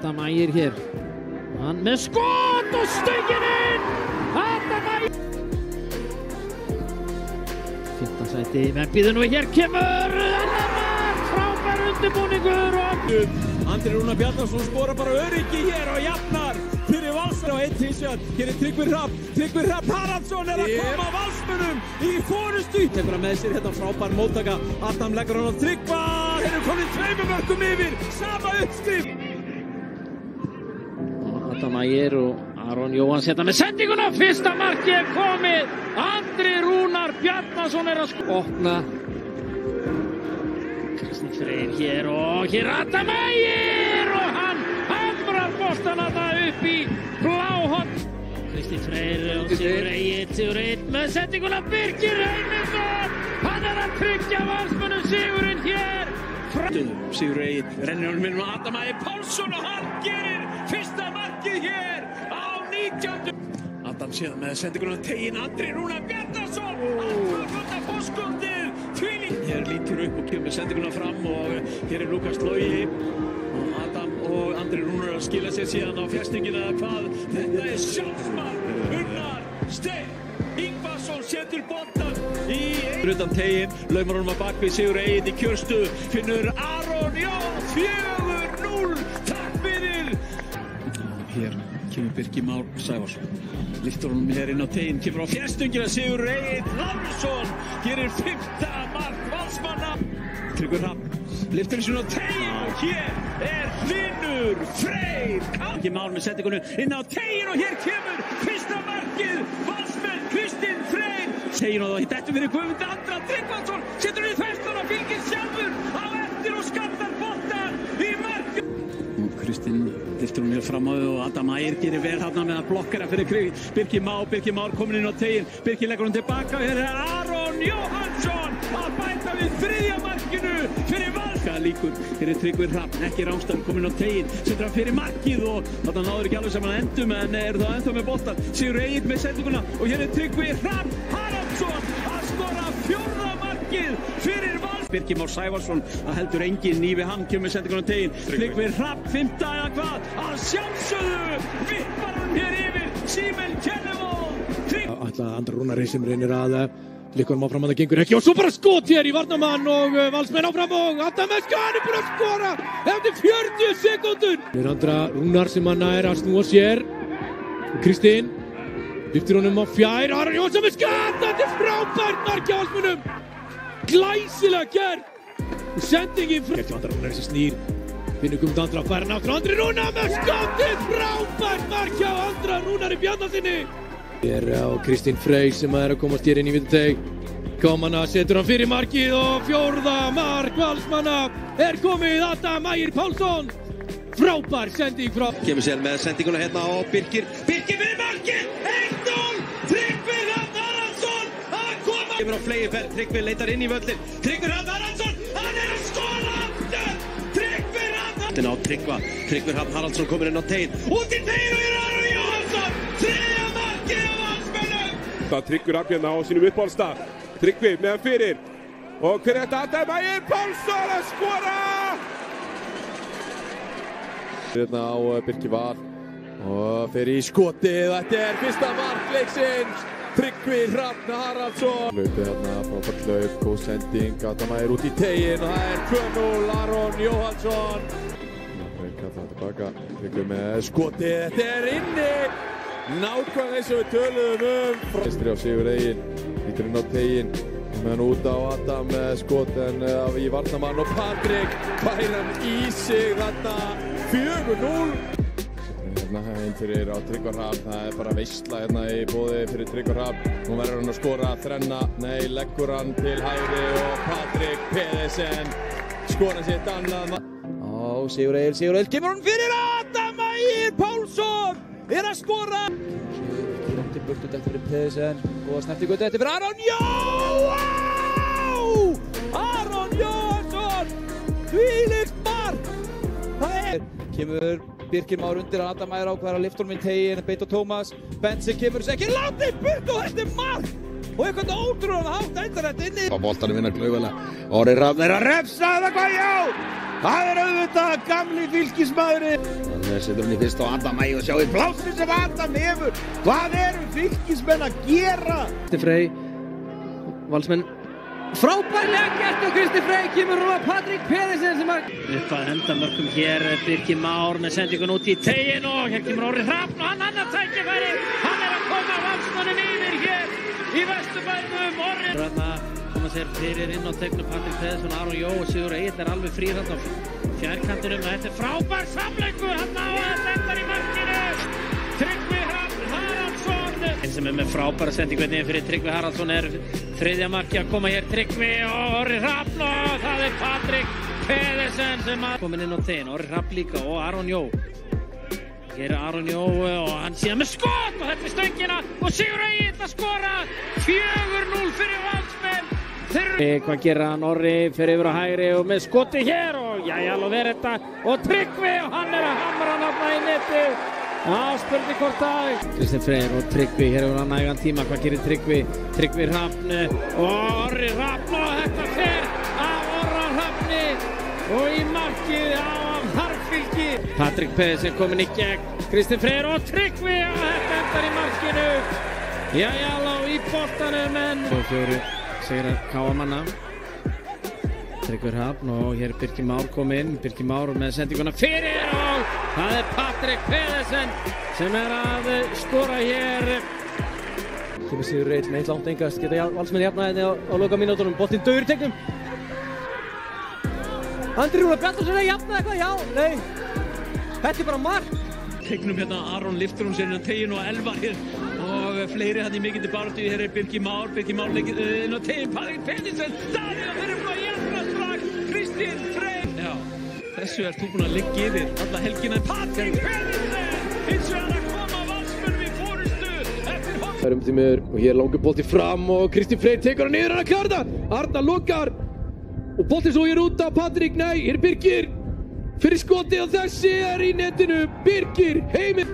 Adam Ægir hér. Hann með skot og stöngin inn! Adam Ægir! 15. sæti, menn býður nú hér kemur annar mark, frábær undirbúningur og Andri Rúnar Bjarnason skorar bara öryggi hér og jafnar fyrir Valsmenn á 1-1. Hér er Tryggvi Hrafn Haraldsson er að koma Valsmönnum í forystu. Tekur hann með sér hérna frábær móttaka. Adam leggur hann á Tryggva. Þeir eru komin 2 mörkum yfir. Sama uppskrift. Adam Ægir og Aron Jóhann setja með sendinguna. Fyrsta markið er komið. Andri Rúnar Bjarnason er að opna. Kristinn Freyr hér og hér Adam Ægir og hann hamrar boltann þarna upp í bláhorn. Kristinn Freyr og Sigur Egill með sendinguna. Birkir Reynisson, hann er að tryggja Valsmönnum sigurinn hér. Sigur Egill rennir honum inn með Adam Ægir Pálsson og hann gerir fyrsta markið hér á 19. Adam séð með sendinguna tegin Andri Rúnar Bjarnason. Alltaf fórskotið tvílíkt. Hér lítur upp og kemur sendinguna fram og hér er Lukas Logi og Adam og Andri Rúnar að skila sér síðan á fjærstingina hvað. Þetta er sjálfsmark Unnar Steinn Ingvarsson setur boltan í utan tegin, laumar honum að bakvið Sigur Egill í kjörstöðu, finnur Aron Jón 4-0. Takk fyrir. Hér kemur Birkir Már Sævarsson, lyftur honum hér inn á tegin, kemur á fjærstöngina. Sigur Egill Lárusson gerir 5. mark Valsmanna. Tryggvi Hrafn lyftur þessu á tegin og hér er Hlynur Freyr. Birkir Már með sendingunni inn á tegin og hér kemur fyrsta markið Valsmenn. Kristinn Freyr tegin og það dettur fyrir Guðmund Andra Tryggvason, setur við festan og fylgir sjálfur á eftir og skattar boltan í markið. Kristinn lyftur hún hér fram á þau og Adam Ægir gerir vel þarna með að blokkera fyrir Birkir Már komin inn á tegin. Birkir leggur hún tilbaka og hér er Aron Jóhannsson að bæta við 3. markinu fyrir Valsmenn. Líkur, hér er Tryggvi Hrafn, ekki Rámstad komin á tegin, setur hann fyrir markið og þarna náður ekki alveg saman að endum en eru þá ennþá með boltan. Sigur Egill með sendinguna og hér er Tryggvi Hrafn Haraldsson að skora 4. markið fyrir Valsmenn. Birkir Már Sævarsson að heldur enginn í við hann, kemur með sendinguna á tegin. Tryggvi Hrafn 5. eða hvað, að sjálfsögðu vippar hann hér yfir Símel Kennevall. Ætla Andri Rúnar sem reynir að líka honum áfram að það gengur ekki og svo bara skot hér í varnarmann og Valsmenn áfram og Adam er búinn að skora eftir 40 sekúndur. Það er Andra Rúnar sem hann er að snúa sér. Kristinn lyftir honum á fjær, Aron Jóhannsson með skot. Þetta er frábært mark hjá Valsmönnum. Glæsilega gert. Sendingin frá Andra Rúnar sem snýr. Finnur Guðmund Andra að færa náttúrulega Andri Rúnar með skotið. Frábært mark hjá Andra Rúnari Bjarnasyni. Hér á Kristinn Freyr sem er að komast hér inn í vítateig. Komanna setur hann fyrir markið og 4. mark Valsmanna er komið. Adam Ægir Pálsson. Frábær sending frá. Kemur sér með sendinguna hérna á Birkir fyrir markið. 1-0. Tryggvi Hrafn Haraldsson að koma. Kemur á flegiferð, Tryggvi leitar inn í völlin. Tryggvi Hrafn Haraldsson, hann er að skora aftur. Tryggvi Hrafn á Tryggvi Hrafn Haraldsson komur inn á tegin. Út í tegin og er Aron Jóhannsson. 3. markið á Valsmönnum. Það Tryggvi Hrafn hérna á sínum uppáhaldstað. Tryggvi meðan fyrir. Og hver er þetta? Adam Ægir Pálsson að skora! Hérna á Birkir Val og fer í skotið. Þetta er fyrsta mark leiksins. Tryggvi Hrafn Haraldsson. Hlaupið hérna frábært hlaup, góð sending. Adam Ægir út í tegin og það er 2-0 Aron Jóhannsson. Kallar tilbaka, Tryggvi með skotið. Þetta er inni. Nákvæmlega eins og við töluðum Vinstri á Sigur Egill, lítur inn á tegin, meðan út á Adam með skot en í varnarmann og Patrik fær hann í sig þarna 4-0. Hérna inn fyrir á Tryggva Hrafn, það er bara veisla hérna í boði fyrir Tryggva Hrafn. Nú verður hann að skora þrenna, leggur hann til hægri og Patrik Pedersen skora sitt annað. Sigur Egill kemur hann fyrir Adam Ægir Pálsson er að skora. Til burtu þetta fyrir Pedersen, góða snertingu þetta fyrir Aron Aron Jóhannsson, þvílíkt mark. Kemur Birkir Már undir að Adam Ægir ákveður að lyfta honum í tegin, Beito Tómas, Bensi kemur ekki látið burt og þetta er mark. Og eitthvað ótrúlega hátt endar þetta inni. Á boltanum vinnar klaufalega. Orri Hrafn er að refsa það hvað já. Það auðvitað gamli fylkismaðurinn. Þannig setur hann í fyrst á Adam Ægi og sjáu plássin sem Adam hefur. Hvað eru fylkismenn að gera? Kristi Frey, Valsmenn. Frábærlega gert og Kristi Frey kemur og Patrik Pedersen sem upp að henda mörkum hér. Birgir Már með sendingun út í teiginn og hér kemur Orri Hrafn og hann annar tækifæri. Hann að koma Valsmönnum yfir hér í Vesturbænum. Orri þarna koma sér fyrir inn á tegnum Patrik Pedersen, Aron Jó og Sigur Egill alveg frýr hann á fjærkantinum. Þetta er frábær samleikur hann á að senda í markinu. Tryggvi Hrafn Haraldsson sem með frábæra sendingu fyrir Tryggvi Haraldsson þriðja marki að koma hér. Tryggvi og Orri Hrafn og það er Patrik Pedersen sem komin inn á tegin. Orri Hrafn líka og Aron Jó. Hér er Aron Jó og hann síðan með skot og þetta er stöngina og Sigur Egill að skora 4-0 fyrir Valsmenn. Hvað gerir hann? Orri fer yfir á hægri og með skoti hér og jæja, alveg verið þetta og Tryggvi og hann að hamra hann í netið. Spurning hvort það Kristinn Freyr og Tryggvi, hér hefur hann nægan tíma. Hvað gerir Tryggvi? Tryggvi Hrafn og Orri Hrafn og þetta fer af Orra Hrafni og í markið af Harfylki. Patrik Pedersen komin í gegn Kristinn Freyr og Tryggvi og þetta endar í markinu. Jæja, lág í boltanum en svo fjóri segir Káamanna. Tryggvi Hrafn og hér er Birgir Már kominn. Birgir Már með sendinguna fyrir og það er Patrik Pedersen sem að skora hér. Kemur Sigur Egill með eitt langt engast. Geta Valsmenn jafnaði á loka mínútunum. Boltinn dauður í tegnum. Andri Rúnar Bjarnason jafnaði eitthvað? Já, nei. Þetta er bara mark. Tegnum hérna Aron liftur sér inn á tegin og Elvar hér og fleiri hann í mikilli baráttu. Hér er Birgir Már leikir inn á tegin. Patrik Pedersen, Daniel fyrir frá jafnaslag. Kristinn Freyr. Já, þessu þú búinn að liggja yfir alla helgina. Patrik Pedersen, hins vegar að koma Valsmönnum í forystu eftir horn. Það er tímiður og hér langur bolti fram og Kristinn Freyr tekur hann niður, hann að klára það. Arnar lokar og bolti svo hér út af Patrik. Nei, hér er Birgir fyrir skoti og þessi er í netinu. Birgir heiminn.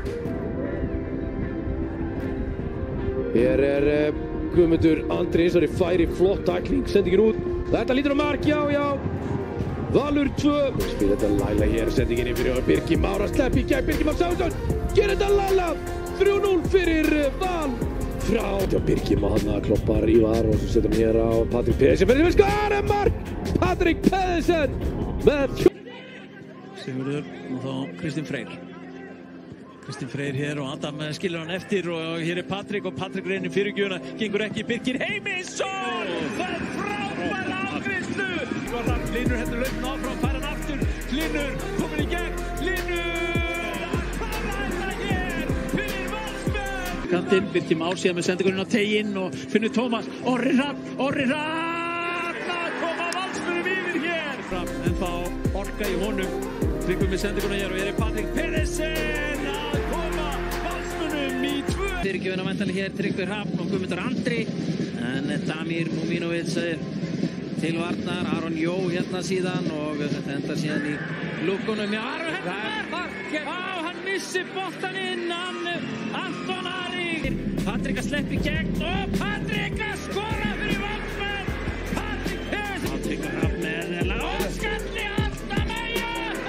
Hér er Guðmundur Andri Ísari færi, flott tækling, sendingin út. Þetta lítur á mark, já. Valur 2. Spila þetta Laila hér, sendingin inn fyrir Birgir Már að sleppa í gegn. Birgir Már Sáðsson, gerir þetta Laila. 3-0 fyrir Val. Frá Birgir Már hann kloppar Ívar og svo setur hann hér á Patrik Pedersen. Fyrir skora mark. Patrik Pedersen með Sigurður og þá Kristinn Freyr. Kristinn Freyr hér og Adam skilur hann eftir og hér er Patrik og Patrik reynir fyrirgjöfuna. Gengur ekki, Birgir Heimisson. Það er frábær afgreiðslu. Hlynur hendur laupin áfram, fær hann aftur. Hlynur komin í gegn. Hlynur að klára þetta hér fyrir Valsmenn. Kantinn, Birgir Már síðan með sendingurinn á teginn og finnur Tómas. Orri Hrafn að koma Valsmönnum yfir hér. En þá orka í honum. Tryggvi með sendinguna hér og hér er Patrik Pedersen að koma Valsmönnum í 2. Fyrirgjöfuna væntanlega hér Tryggvi Hrafn og Guðmundur Andri en Damir Múmínovic til varnar. Aron Jó hérna síðan og þetta endar síðan í lúkunum. Já, Aron hérna hann missir boltan inn Anton Ari. Patrik að sleppa í gegn og Patrik að skora fyrir Valsmenn. Patrik Pedersen. Patrik Hrafn með óskalli Adam Ægi.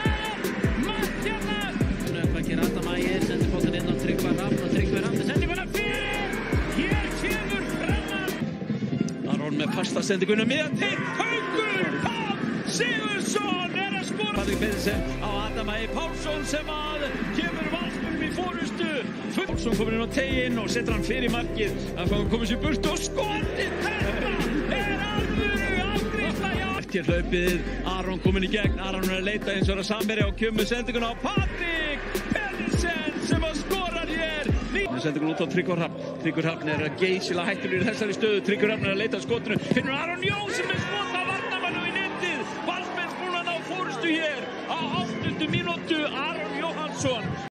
Hvað gerir Adam Ægi? Sendir boltan inn á Tryggva Hrafn og Tryggvi Hrafn sendinguna fyrir. Hér kemur Frennan. Aron með fasta sendinguna með til Haukur Páll Sigurðsson að skora. Patrik Pedersen á Adam Ægi Pálsson sem að kemur Valsmönnum í forystu. Pálsson komur inn á teginn og setur hann fyrir markið. Það komur sér burt og skotið. Þetta er alvöru afgreiðsla. Hér hlaupið, Aron komin í gegn. Aron er að leita eins og að samverja og kemur sendinguna á Patrik Pedersen sem að skora hér. Sendinguna út á Tryggva Hrafn. Tryggvi Hrafn er geysilega hættulegur í þessari stöðu. Tryggvi Hrafn er að leita skotinu. Finnur Aron Jó sem er skot af varnarmannu í netið. Valsmenn búin að ná forystu hér á 8. mínútu. Aron